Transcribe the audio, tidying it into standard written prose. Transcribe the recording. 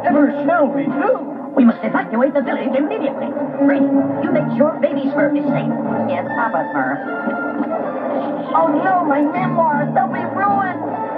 Whatever shall we do? We must evacuate the village immediately. Brady, you make sure baby Smurf is safe. Yes, Papa Smurf. Oh no, my memoirs, they'll be ruined.